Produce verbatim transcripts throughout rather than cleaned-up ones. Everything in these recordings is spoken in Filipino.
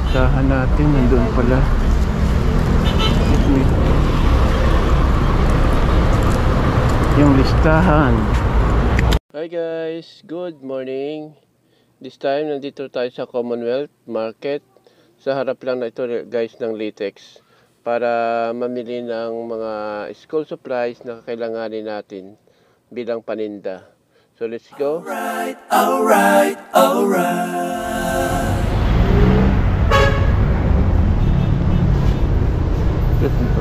listahan natin nandun pala. Yung listahan. Hi guys, good morning. This time nandito tayo sa Commonwealth Market. Sa harap lang na ito guys ng Litex, para mamili ng mga school supplies na kailanganin natin bilang paninda. So let's go. Alright, alright, alright. Let's go.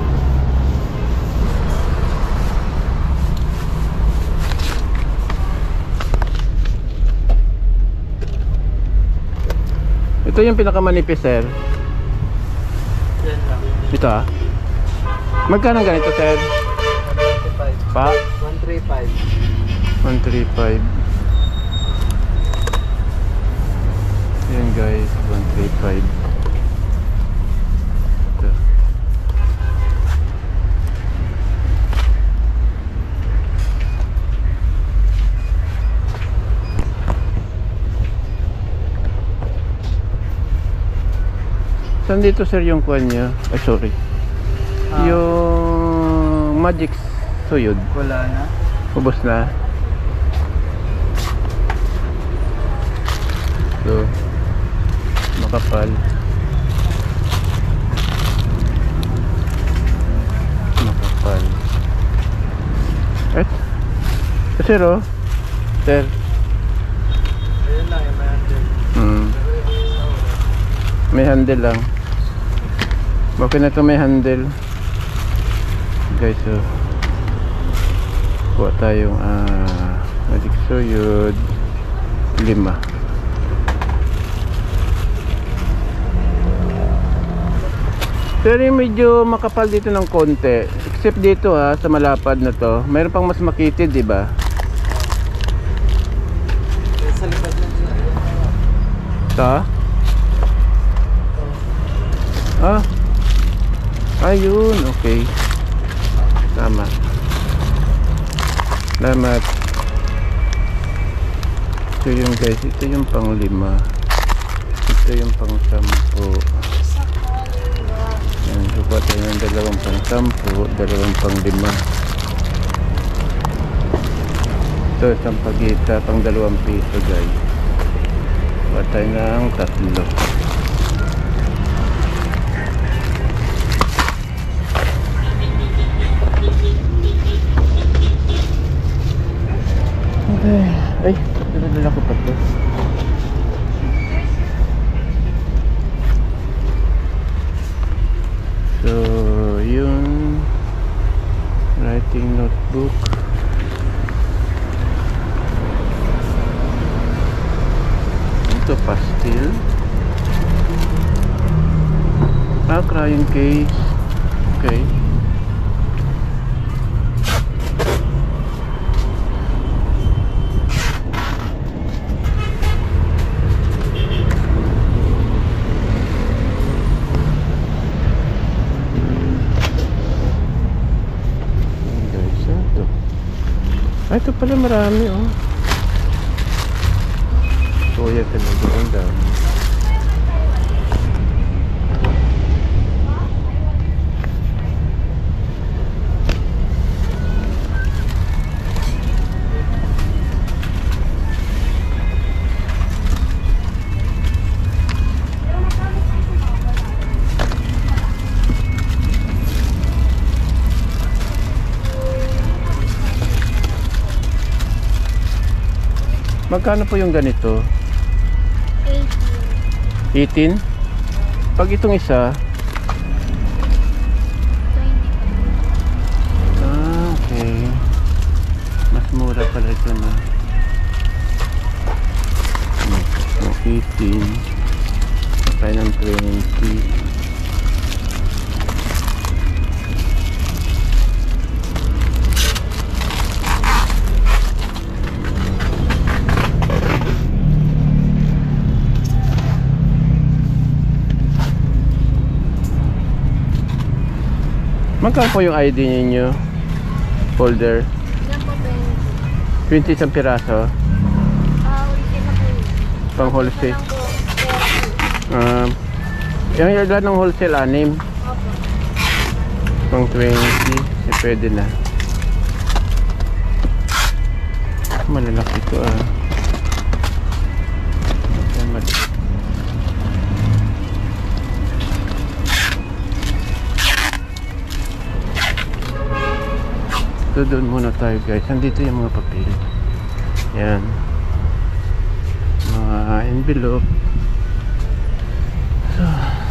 Ito yung pinakamanipis, sir. Yan lang. Ito ah. Magkano ganito, sir? one thirty-five. Pa? one thirty-five. Yan guys, one thirty-five. Ito. Saan dito sir yung kuwan niya? Ay sorry. Ah. Yung Magic Suyod. Wala na. Ubos na. So, makapal. Makapal. Eh? Sir oh. Sir. Ayun lang, may handle. Hmm. May handle lang. Okay na ito, may handle. Guys, so kuha tayong uh, Magic Suyod lima. Pero yung medyo makapal dito ng konti, except dito ha, sa malapad na to. Mayroon pang mas makitid, di ba? Sa likod lang siya. Ito? Ah, ayun, okay. Tama. Salamat. Ito yung guys, ito yung pang lima. Ito yung pang sampu. Yan, sukat tayo ng dalawang pang sampu, dalawang pang lima. Ito isang pagita, pang dalawang piso guys. Sukat tayo ng tatlo. Ay, dala-dala ko pa ito. So, yung writing notebook. Ito, pastel. Ah, crayon case. Okay. Ay, ito pala marami oh. Soya talaga, ang dami. Magkano po yung ganito? eighteen. Pag itong isa? Ah, okay. Mas mura pala ito na. eighteen. Kaya ng twenty. Magkano po yung I D ninyo? Folder? Yan po, twenty isang piraso? Ah, uh, ulitin na po yun. Pang wholesale? Lang po, Um, Yung ilan ng wholesale, anim. Opo. Pang twenty. Eh, pwede na. Malalaki ito ah. So doon muna tayo guys. Nandito yung mga papel. Yan. Mga envelope. So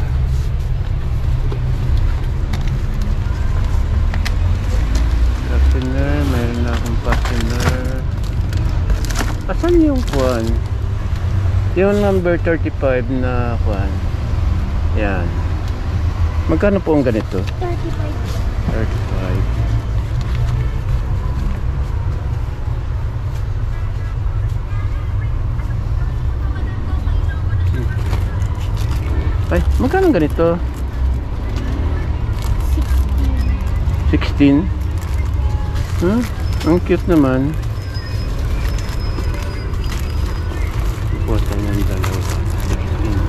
fastener. Mayroon na akong fastener. Asan yung kwan? Yung number thirty-five na kwan. Yan. Magkano po ang ganito? thirty-five. thirty-five. Ay, magkano ganito? sixteen. Huh? Ang cute naman. Iputan ng dalawa. sixteen.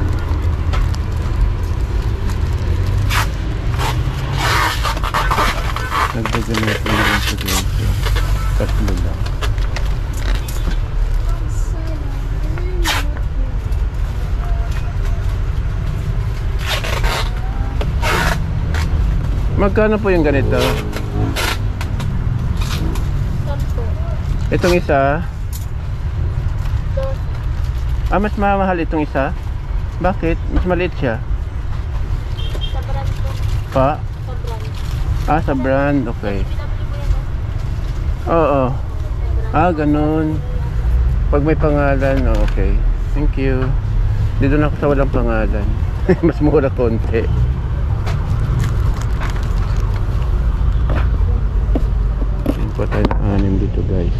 Nagdagan natin na rin sa dito. Tatlo lang. Magkano po yung ganito? Sampo. Itong isa? Dos. Ah, mas mamahal itong isa? Bakit? Mas maliit siya? Sa brand po. Pa? Sa brand. Ah, sa brand. Okay. P W po yan. Oo. Ah, ganun. Pag may pangalan, oh, okay. Thank you. Dito na ako sa walang pangalan. Mas mura konti. Pa tayo ng anim dito guys.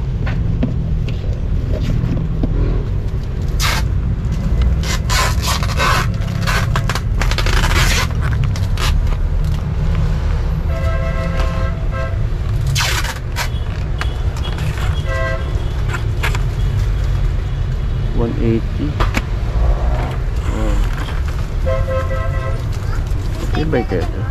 one eighty. Oh. Okay ba kaya ito?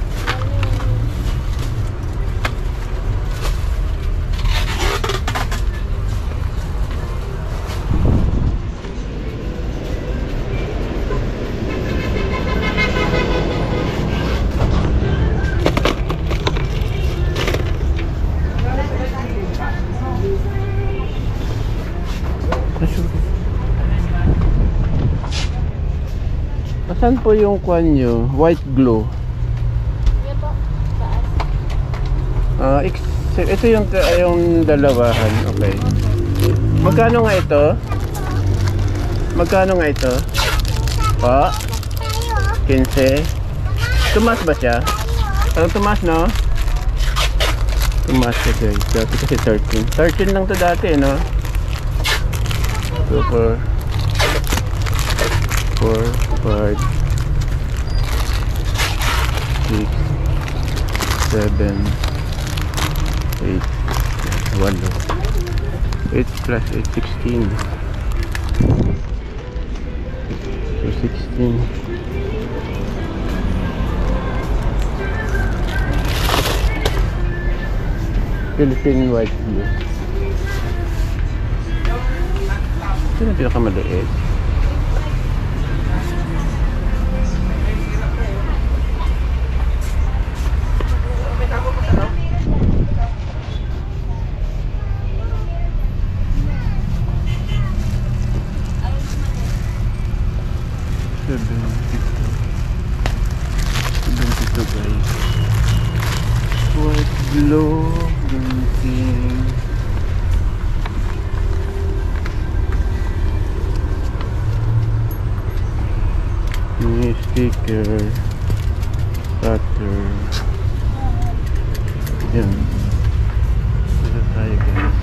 Saan po yung kwan nyo? White glue. Yan po. Taas. Ah, uh, ito yung, yung dalawahan. Okay. Magkano nga ito? Magkano nga ito? Pa? fifteen. Tumas ba siya? Parang tumas, no? Tumas siya guys. Dati kasi thirteen. thirteen lang to dati, no? Super. four, five, six, seven, eight, walo. eight plus eight, sixteen. So sixteen. Philippine white blue. Ito na pinakamaliit. seventy-two guys. White glow, gunting. May sticker, cutter. Yan. Dito tayo guys.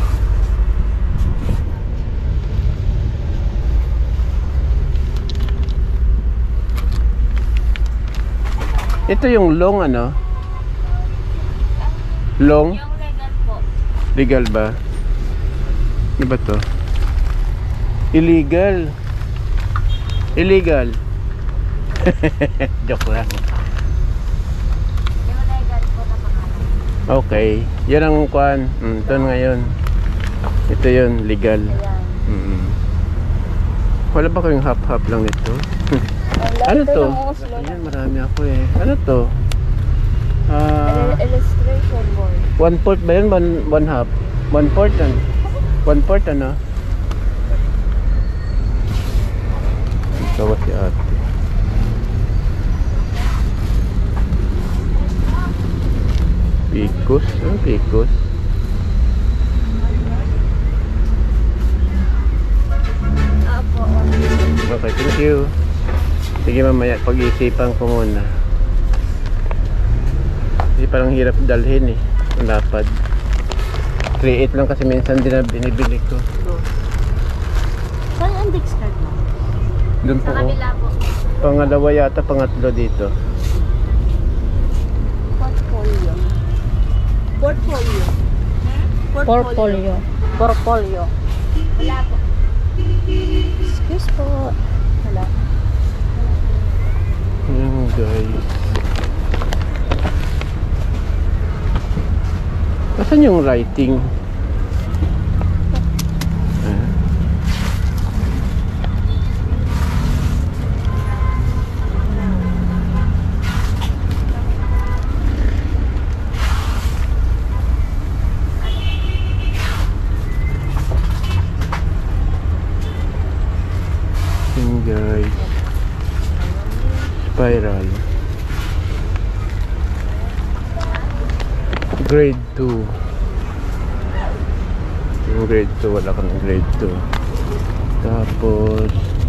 Ito yung long ano? Long? Yung legal po. Legal ba? Ano ba to? Illegal. Illegal. Joke lang. Yung legal po na pangalan. Okay. Yan ang kwan. Mm, ito ngayon. Ito yun, legal. Ayan. Mm. Wala ba kayong half-half lang nito? Ano to? Ayan, marami ako eh. Ano to? Ah, Illustration board. one fourth ba yun? One, one half? One fourth ano? One fourth ano? Ikaw si ate. Picos? Ano picos? Apo. Okay, thank you. Sige mamaya, pag-iisipan ko muna. Hindi parang hirap dalhin eh. Ang lapad. three eight lang kasi minsan din na binibili ko. Saan ang Dix card mo? Doon po Sa ko. kabila po. Pangalawa yata, pangatlo dito. Portfolio. Portfolio. Portfolio. Portfolio. Wala po. Excuse po. Wala. Ayan guys. Asan yung writing? Ah. Ayan guys. Spiral. Grade two. Yung grade two, wala kang grade two. Tapos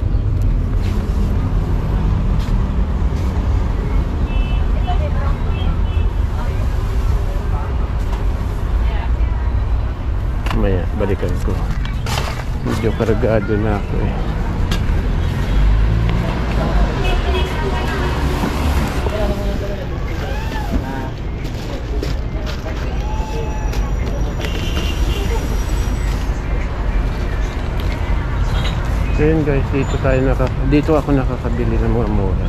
maya, balikan ko. Medyo karagado na ako eh. So yun guys, dito tayo naka, dito ako nakakabili ng mga mura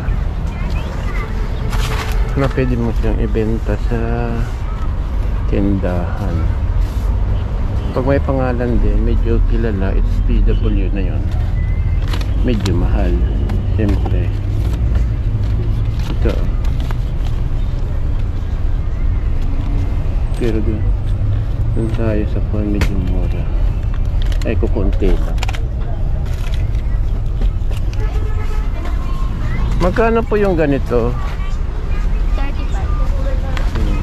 na pwede mo siyang ibenta sa tindahan. Pag may pangalan din, medyo kilala, it's P W na yun. Medyo mahal, siyempre. Ito. Pero dun, dun tayo sa kung medyo mura. Ay, kukunti lang. Magkano po yung ganito? thirty-five. Hmm.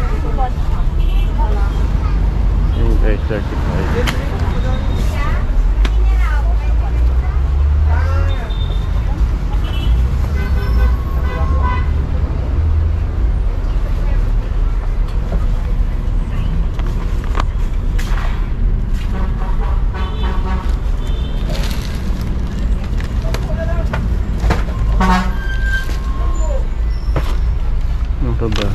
Yung guys, thirty-five. Ano pa ba?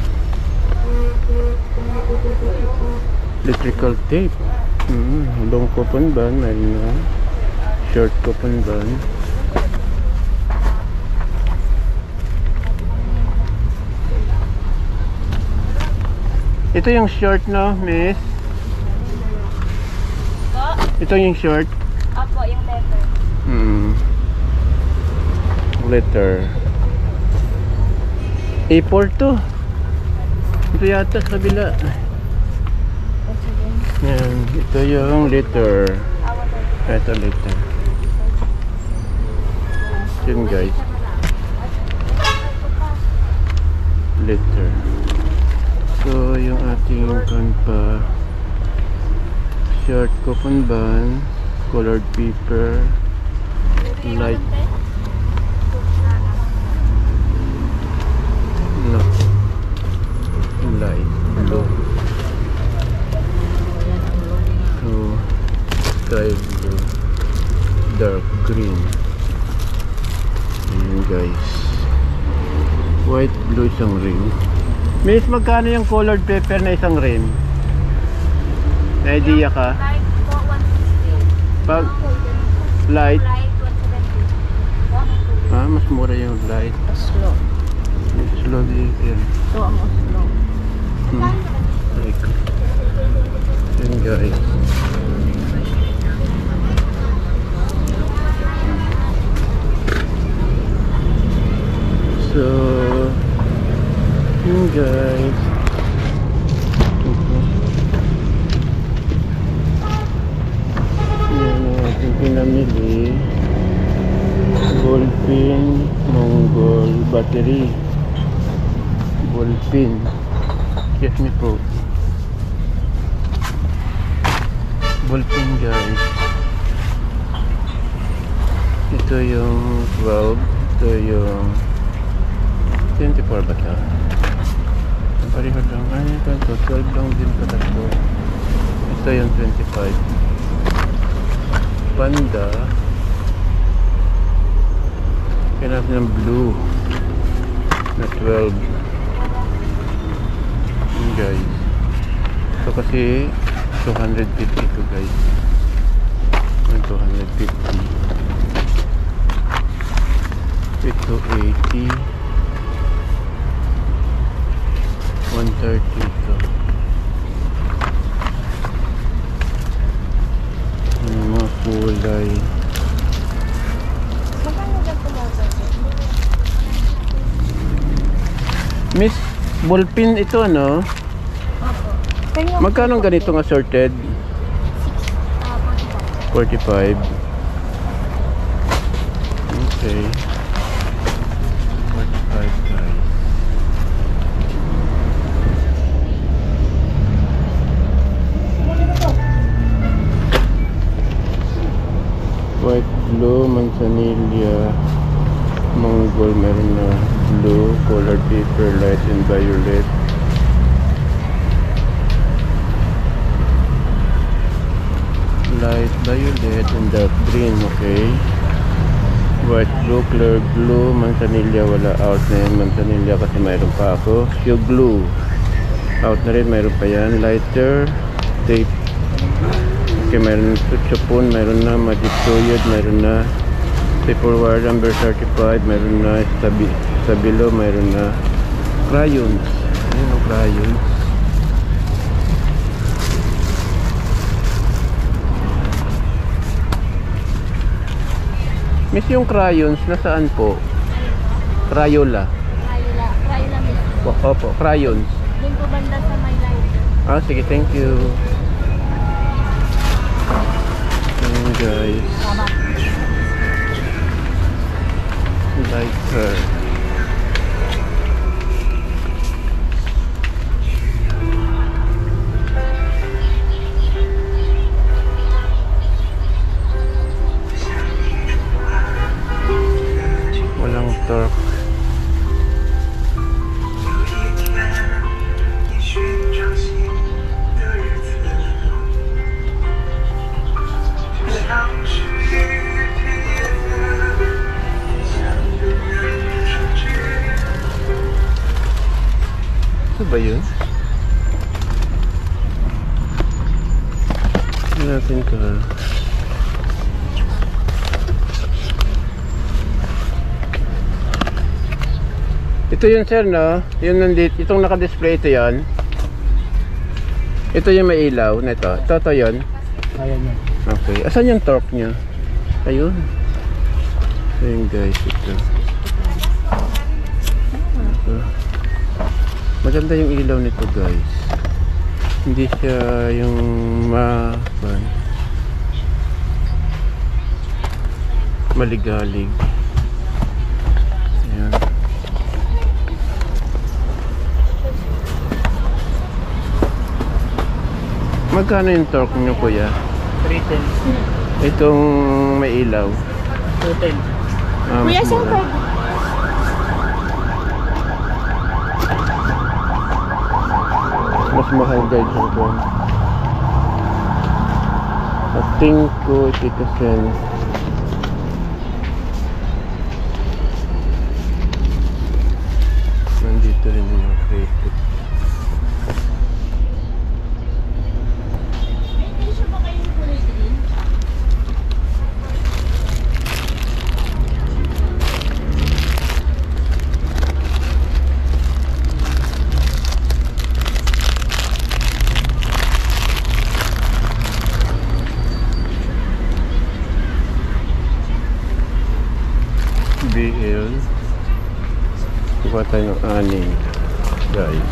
Electrical tape. Hmm, long coupon ban, mayroon na. Short coupon ban. Ito yung short, no, miss? Po? Ito yung short. Apo, yung letter. Hmm. Letter. A four to. Ito yata sa kabila. Yan. Ito yung letter. Ito letter. Yun guys. Letter. So yung ating kanpa. Short coupon ban. Colored paper. Light. No. Light blue. So, sky blue. Dark green. Ayan guys. White blue isang rim. Miss, magkano yung colored paper na isang rim? May idea ka? Light po, one sixty. Pag light, Light, one seventy. ah, mas mura yung light. Slow. Slow dito. Ito ang slow. Hmm. Like, yun guys. So, yun guys. Yan ang ating pinamili. Ballpin, Mongol battery. Ballpin. Yes, me po. Ballpin guys. Ito yung twelve. Ito yung twenty-four ba ito? Ang pareho lang. Ay, ito. ito twelve lang din pa ito. Ito yung twenty-five. Panda. Kinap ng blue na twelve. Yun guys. Ito kasi two hundred fifty to guys. two hundred fifty. Ito eighty. one thirty ito. Yung mga kulay. Miss, ballpin ito ano? Opo. Magkano ganito nga sorted? Ah, forty-five. Okay. forty-five guys. White, blue, manzanilla, Mongol, meron na blue, colored paper, light and violet. Light violet and dark green, okay. White, blue, clear blue, manzanilla, wala, out na yan manzanilla kasi mayroon pa ako. Hue blue, out na rin, mayroon pa yan. Lighter, tape. Okay, mayroon na tutsapon, mayroon na magic tuyod, mayroon na paperware number thirty-five, mayroon na stabi, stabilo, mayroon na crayons. Ayan ang crayons. Miss, yung crayons, nasaan po? Crayola. Crayola. Crayola mismo. O- Opo, crayons. Doon po banda sa my life. Ah, sige, thank you. Ayan guys. Tama. Lighter. Walang torque. Ito ba yun? Tignan natin ito ha. Ito yun sir no? Yung nandito, itong naka-display ito yan. Ito yung may ilaw na ito. Ito, ito yun. Ayan yan. Okay. Asan yung torque nyo? Ayun. Ayun guys, ito. Ito. Maganda yung ilaw nito guys. Hindi siya yung ma maligalig. Ayan. Magkano yung torque nyo kuya? three ten. Itong may ilaw. two ten. Ah, mas Kuya, saan mura. kayo? Mas mahal guys ang kwan. Sa tingin ko eighty cents. Nandito rin yung credit. B L. Kuha tayo ng aning, guys.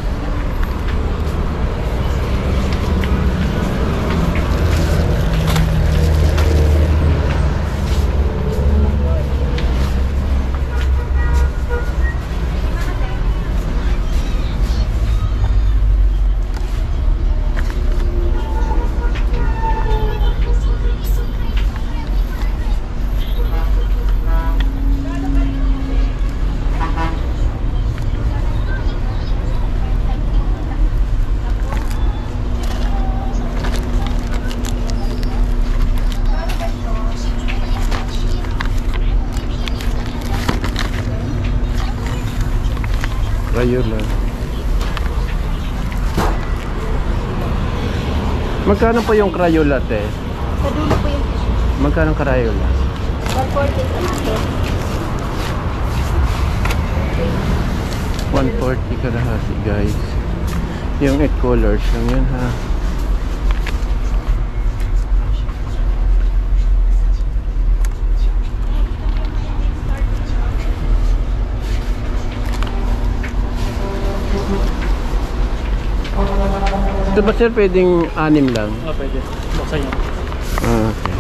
Crayola. Magkano po yung Crayola, te? Sa dulo po yung tissue. Magkano ang Crayola? one forty sa market. one forty kalahati, guys. Yung eight colors lang yun, ha. Ito ba, sir, pwedeng anim lang? Oo, pwede. Buksan nyo. Ah, okay.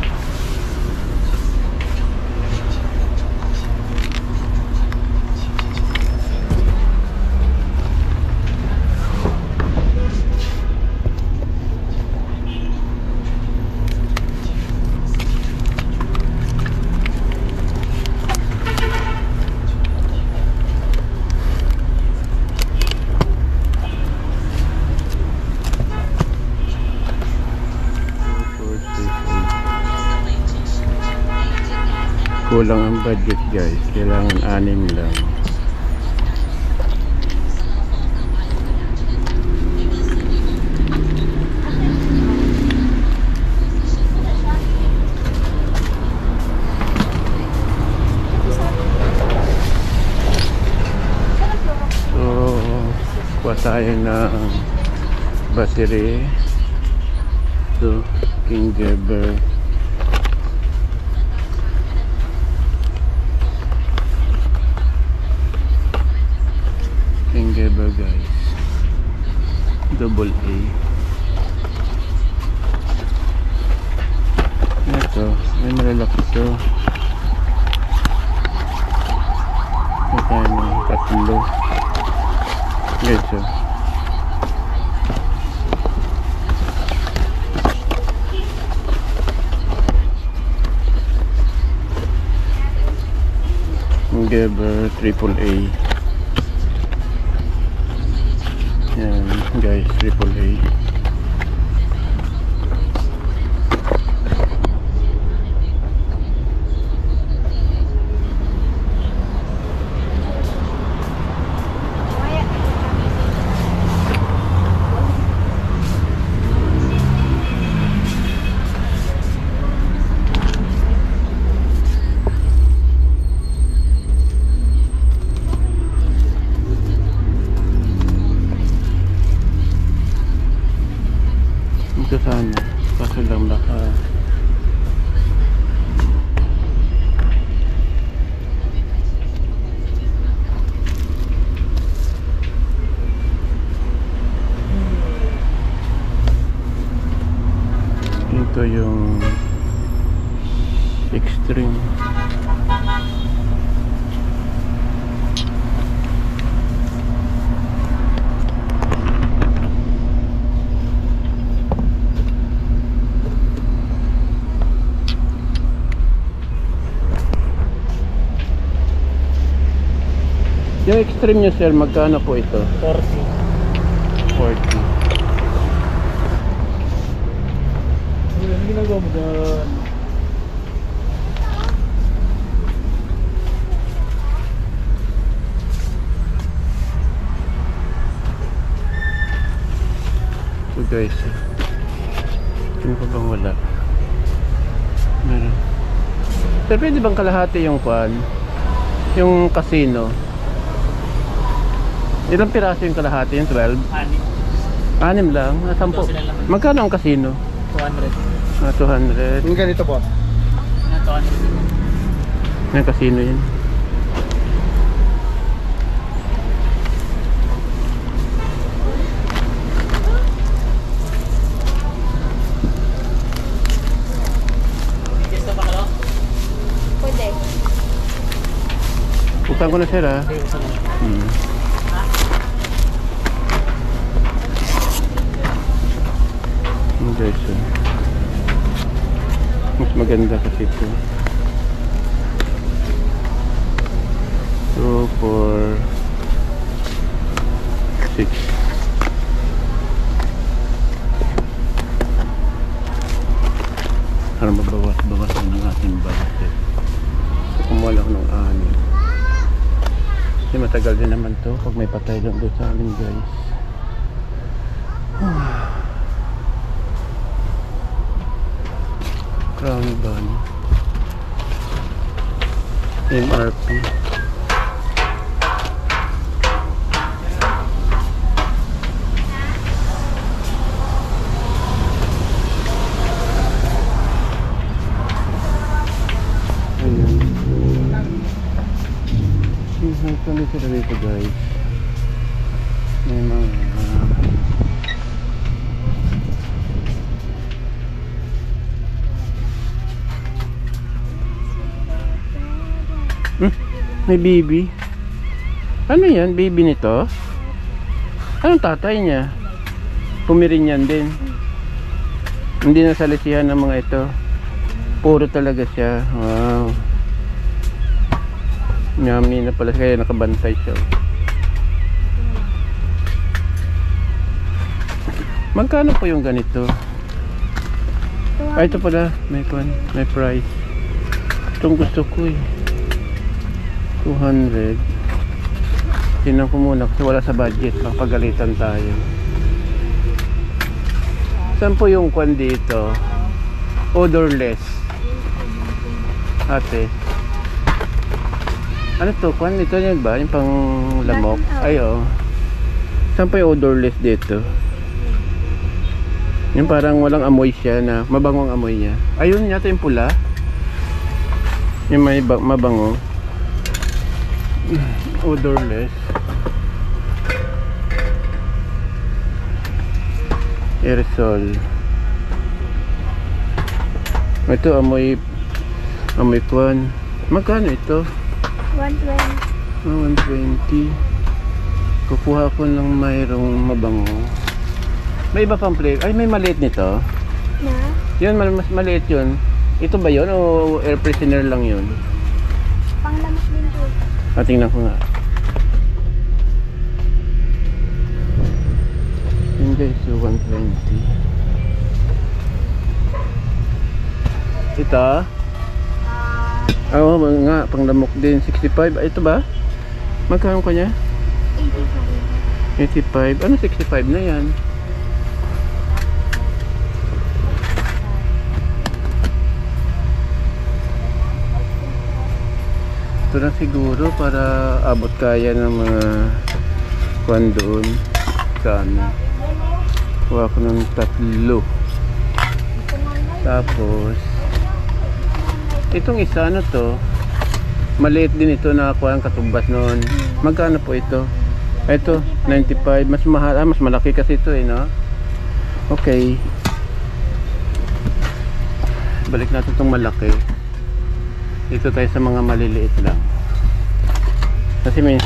Kulang ang budget, guys. Kailangan anim lang. So, kuha tayo ng battery. So, King Gerber. King Gerber, guys. Double A. Ito, may malalaki ito. Ito tayo ng tatlo. Ito. King Gerber triple A. Yan, guys, triple A. Ito sana, kaso lang baka ito yung extreme. Yung extreme nyo, sir, magkano po ito? forty. forty. Ano ginagawa mo doon? So guys, ano pa bang wala? Meron. Sir, pwede bang kalahati yung kwan? Yung casino? Ilang piraso yung kalahati? Yung twelve? Anim. Anim lang? Ah, sampo. Magkano ang casino? two hundred. Ah, two hundred. Yung ganito po. Ano, two hundred. Yung casino yun. Buksan ko na sir ha. Hindi ko sa Hmm. Hmm, guys, oh. Mas maganda kasi ito. two, four, six. Para mabawas-bawasan ng ating budget. So, kumuha lang ng anim. Kasi matagal din naman to pag may patay lang doon sa amin, guys. Crown bun. M R P. Hanggang dito na dito, guys. May mga hmm, may baby. Ano yan? Baby nito? Anong tatay niya? Pumirinyan din. Hindi na salisihan ng mga ito. Puro talaga siya. Wow. Yummy na pala kaya nakabantay siya. Magkano po yung ganito? Ay, ito pala, may pan, may price. Itong gusto ko eh. two hundred. Tingnan ko muna kasi wala sa budget, papagalitan tayo. Saan po yung kwan dito? Odorless. Ate. Ano to? Kwan ito yun ba? Yung pang lamok? Ay, oh. Saan pa yung odorless dito? Yung parang walang amoy siya na mabangong amoy niya. Ayun yata yung pula. Yung may mabango. Odorless. Aerosol. Ito amoy amoy kwan. Magkano ito? one twenty. Oh, one twenty. Kukuha ko ng mayroong mabango. May iba pang flavor. Ay, may maliit nito. Na? Yun, mas maliit yun. Ito ba yun o air freshener lang yun? Panglamak din po. Ah, tingnan ko nga. Yun guys, so one twenty. Ito? Oo, oh, nga, panglamok din. sixty-five. Ah, ito ba? Magkano ko niya? eighty-five. eighty-five. Ano sixty-five na yan? Ito na siguro para abot kaya ng mga kwan doon sa ano. Kuha ko ng tatlo. Tapos itong isa ano to, maliit din ito na kuha ang katumbas noon. Magkano po ito? Ito ninety-five. Mas mahal, ah, mas malaki kasi ito eh, no? Okay, balik natin itong malaki. Dito tayo sa mga maliliit lang kasi may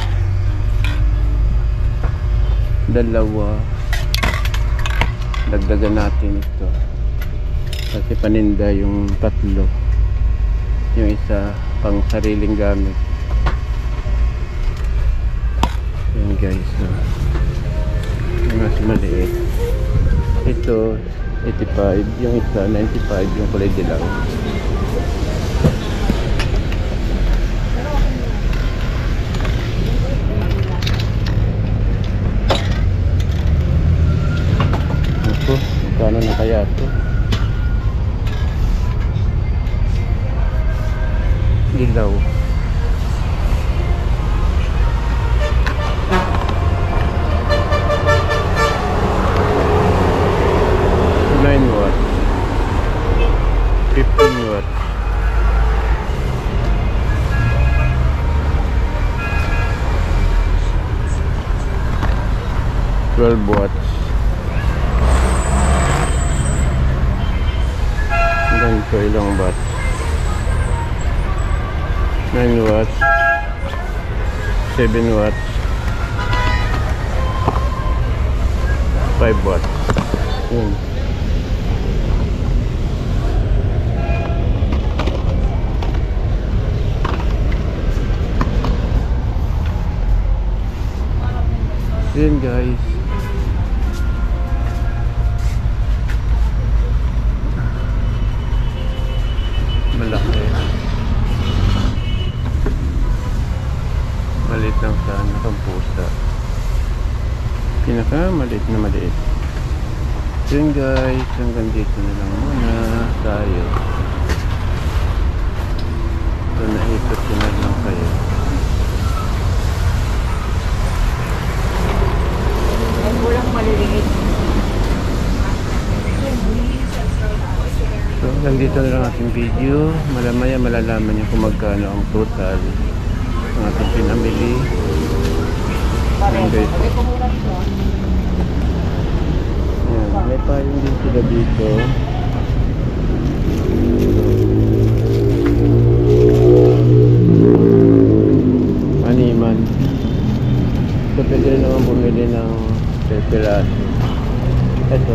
dalawa. Dagdagan natin ito kasi paninda yung tatlo. Yung isa pang sariling gamit. Yan guys, so, yung mas maliit ito eighty-five, yung isa ninety-five, yung kulay dilaw. Ito, magkano na kaya ito? Dilaw. nine watts. fifteen watts. twelve watts. Ganito ilang watts? nine watts. seven watts, five watts. Yun. Yun guys. Malaki. Maliit lang sana kang pusa. Pinaka maliit na maliit. Yun guys, hanggang dito na lang muna tayo. So naikot ko na lang kayo. Walang maliliit. So hanggang dito na lang ating video. Malamaya malalaman nyo kung magkano ang total ng ating pinamili. Ayan guys. Ayan, may payong din sila dito. Animan. So pwede rin naman bumili ng peraso. Ito.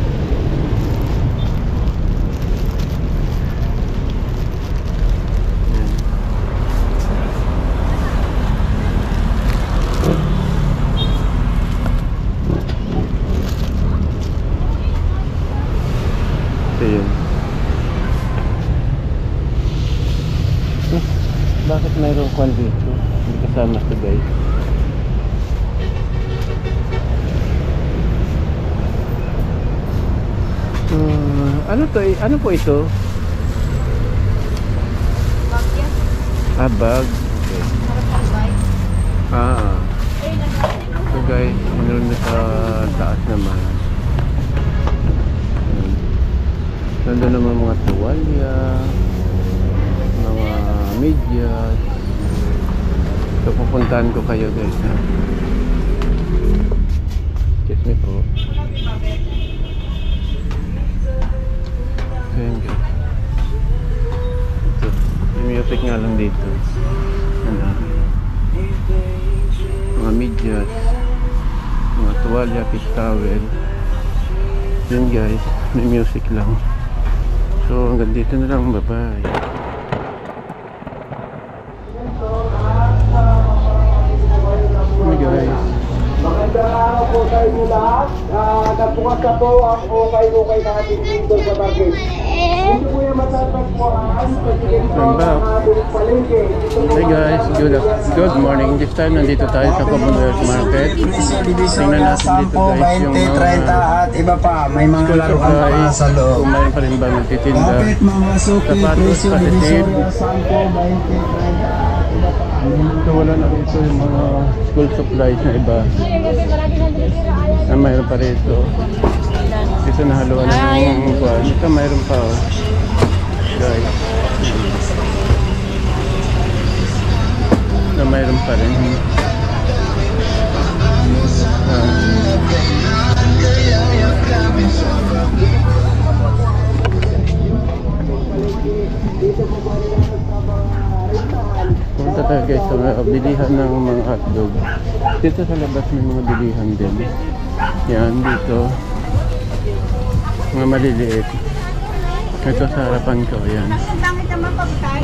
Yun. Hmm, bakit mayroong kwan dito? Hindi kasama ito guys. Uh, ano to? Ano po ito? Bagya. Ah, bag. Okay. Harap ang bike. Ah. So guys, meron na sa taas naman. Nandun naman mga tuwalya, mga medyas. So pupuntahan ko kayo guys ha. Kiss me po. Ayan guys. Ito, yung music nga lang dito. Ano? Mga medyas, mga tuwalya, fish towel. Yun guys, may music lang. So hanggang dito na lang, bye bye. Hi guys. Magandang araw po sa inyo lahat. Uh, nagbukas na po ang ukay-ukay natin dito sa market. Dito po yung matatagpuan sa direksyon ng ating palengke. Hey guys, good, good morning. This time nandito tayo sa Commonwealth Market. Tingnan natin dito guys yung mga treinta at iba pa. May mga school laruan pa supplies. sa loob. Kung mayroon pa rin ba magtitinda. Kapit mga suki, Sapatos, presyo, patitin. divisoria, sampo, twenty, treinta at iba pa. So wala na rito yung mga school supplies na iba. Ah, mayroon pa rito. Dito nahaluan na yung kwan. Ito mayroon pa oh. Guys. Na mayroon pa rin. Ah. Punta tayo guys sa mga bilihan ng mga hotdog. Dito sa labas may mga bilihan din. Yan dito. Mga maliliit. Ito sa harapan ko, yan. Bakit naman pagkay?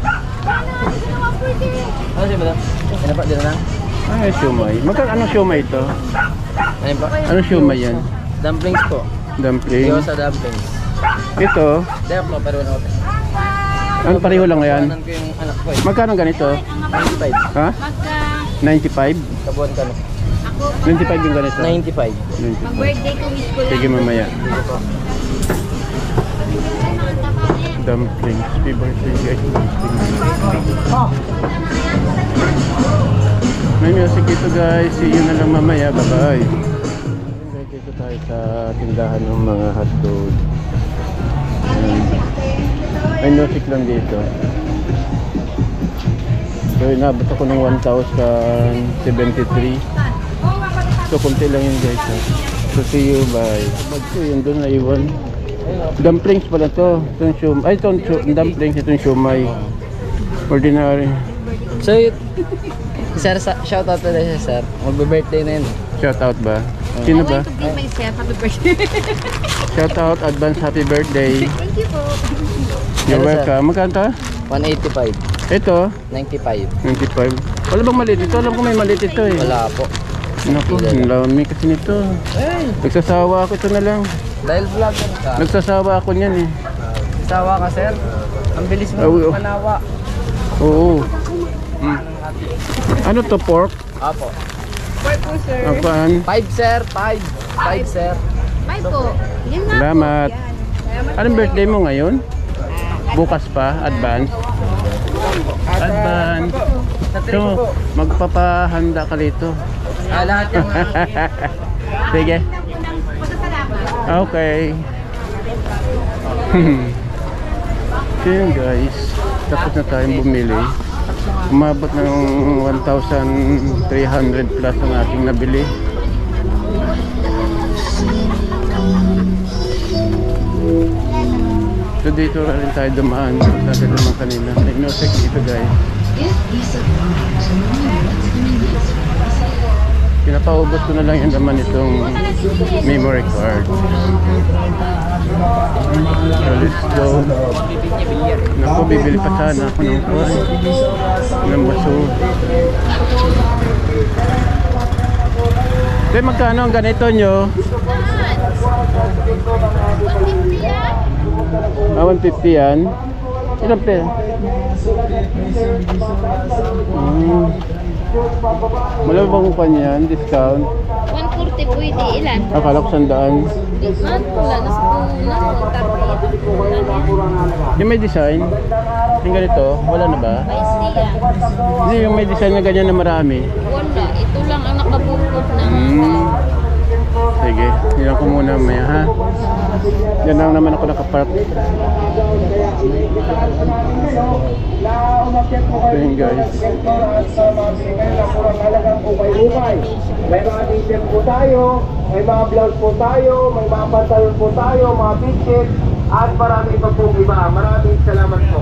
Ano siya ba ito? Ano pa? Dito na? Ay, siomay. Magkano anong siomay ito? Ano pa? Anong siomay yan? Dumplings po. Dumpling. Gyoza dumplings. Ito, Dahil po, pero ano ko. ano pareho lang yan? Kabuanan ko yung anak ko eh. Magkano ganito? ninety-five. Ha? Magka... ninety-five? Kabuan ka no? Ako, ninety-five yung ganito? ninety-five. ninety-five. mag-birthday ko, wish ko lang. Sige mamaya. Dumplings. Favorite ko guys. Dumplings. May music dito guys. See you na lang mamaya. Bye bye. Guys, dito tayo sa tindahan ng mga hotdog. Ayan. May music lang dito. So inabot ako ng one thousand seventy-three. So kunti lang yun guys ha. So see you, bye. Bag ko yun doon na iwan. Dumplings pala to. Itong siomay. Ay itong dumplings, itong siomay. Ordinary. birthday ko. So, y- sir, sa- shout out ulit siya, sir. Magbe-birthday na yun. Shout out ba? Sino ba? I want to give myself happy birthday. Shout out, advance happy birthday. Thank you po. You're Ano, sir? welcome. Magkano to? one eighty-five. Ito, ninety-five. ninety-five. Wala bang maliit ito? Alam ko may maliit ito eh. Wala po. Naku, ang lami kasi nito. Hey! Nagsasawa ako ito na lang. Dahil vlog yan ka. Nagsasawa ako niyan eh. Sawa ka, sir. Ang bilis mo Oo. manawa. Oo. Mm. Ano to, pork? Apo. Bye po, sir. Ang paan? five, sir. five. five, sir. Bye po. Yan nga Salamat. po. Yan. Anong birthday mo ngayon? Bukas pa? Advance? Advance. So, magpapahanda ka dito. Ah, lahat yan. Sige. Pasasalamat. Okay. So yun guys, tapos na tayong bumili. Umabot ng one thousand three hundred plus ang ating nabili. So dito rin tayo dumaan. Sabi naman kanina. Nag-no-check dito guys. Pinapaubos ko na lang yung laman itong memory card. So let's go. Naku, bibili pa sana ako ng kuwan. Ng baso. Kaya magkano ang ganito nyo? Ah, one fifty yan. Ilang pe? Hmm. Wala bang kuwan yan? Discount? one forty pwede. Ilan? Akala ko sandaan. Discount? Wala na sa una. Yung may design? Yung ganito? Wala na ba? Hindi, yung may design na ganyan na marami. Wala. Ito lang ang nakabukod na. Hmm. Sige, yun ako muna maya ha. Yan lang naman ako nakapark. So yun guys. May mga t-shirt po tayo, may mga blouse po tayo, may mga pantalon po tayo, mga t-shirt, at marami pa po iba. Maraming salamat po.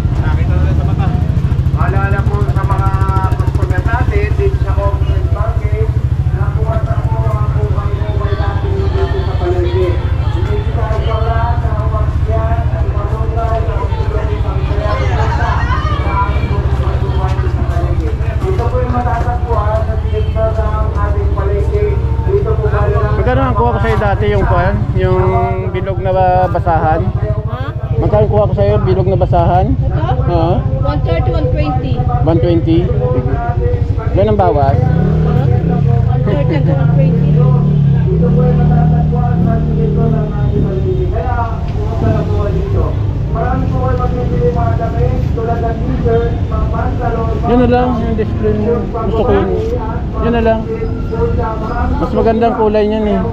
Maalala po sa mga customer natin dito sa Commonwealth Market, nakuha na po ang ukay-ukay natin dito sa palengke. Hindi tayo wala sa umaksyan at marunay na usulan ang kaya ng sa aking pagkukuhan sa palengke. Dito po yung matatagpuan sa direktor ng ating palengke. Dito po tayo lang. Magkano ang kuha ko sa'yo dati yung kuwan? Yung bilog na basahan? Ha? Magkano kuha ko sa'yo bilog na basahan? Ito? Oo. one thirty, one twenty. one twenty? Ganun bawas? one thirty to one twenty. Dito po yung matatagpuan sa direktor ng ating palengke. Kaya pumunta na po dito. Marami po kayo magbibili mga damit tulad ng t-shirt, mga pantalon, Yun na lang, yung display mo. Gusto ko yun. Yun na lang. Mas magandang kulay niyan eh.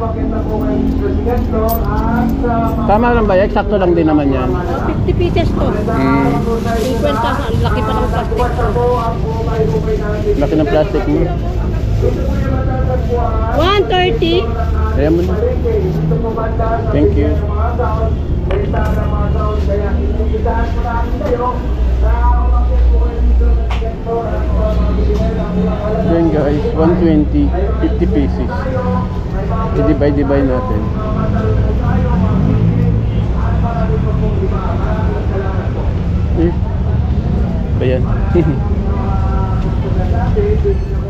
Tama lang ba? Eksakto lang din naman yan. Oh, fifty pieces to. Hmm. fifty. Ang laki pa ng plastic. Laki ng plastic mo. one thirty. Kaya mo na. Thank you. Yan guys, one twenty, fifty pieces. I-divide-divide natin. Eh, ba yan?